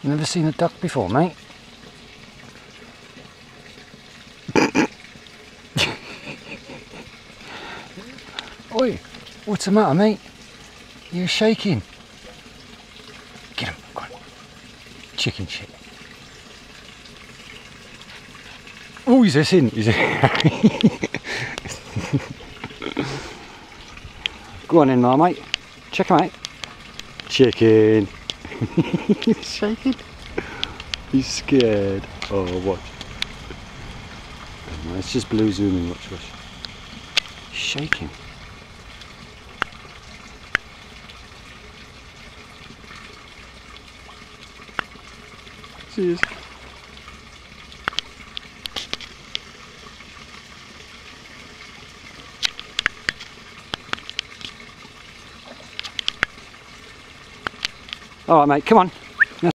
Never seen a duck before, mate. Oi, what's the matter, mate? You're shaking. Get him, go on. Chicken shit. Oh, he's in. He's in. Go on in, mate. Check him out. Chicken. He's shaking. He's scared. Oh, watch. No, it's just blue zooming. Watch. He's shaking. See. All right, mate. Come on.